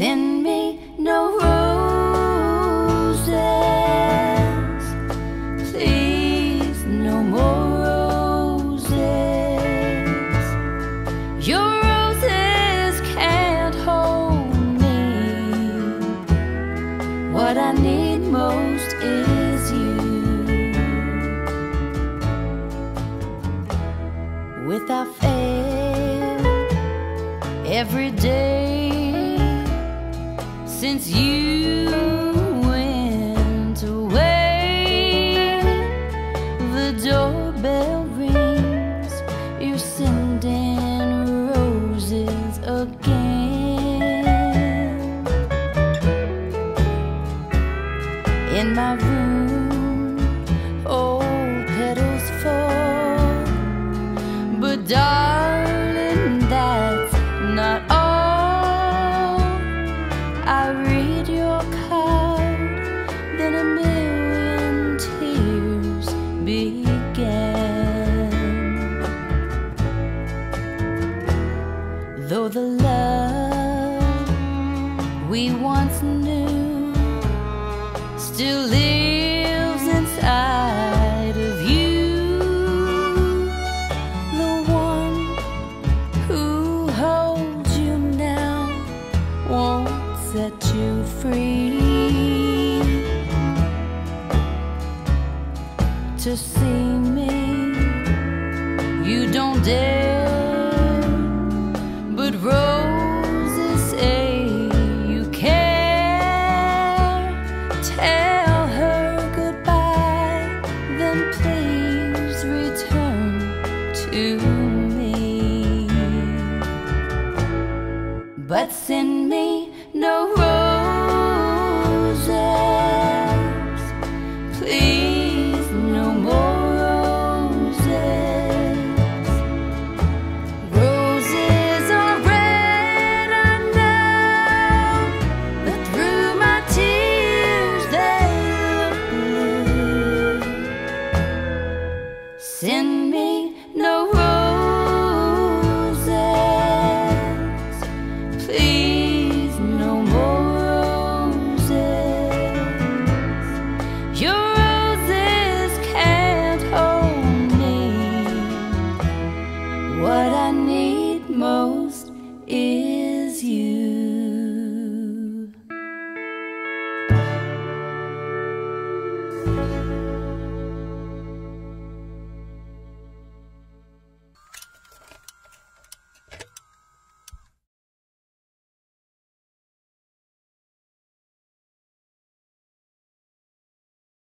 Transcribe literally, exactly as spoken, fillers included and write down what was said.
Send me no roses, please, no more roses. Your roses can't hold me. What I need most is you. Without fail, every day since you went away, the doorbell rings, you're sending roses again. In my room, old petals fall, but darling, that's not all. I read your card, then a million tears began. Though the love we once knew still lives inside of you, the one who holds you now won't set you free. To see me, you don't dare, but roses say you care. Tell her goodbye, then please return to me. But send me no roses, please, no more roses. Roses are red, I know, but through my tears they look blue. Send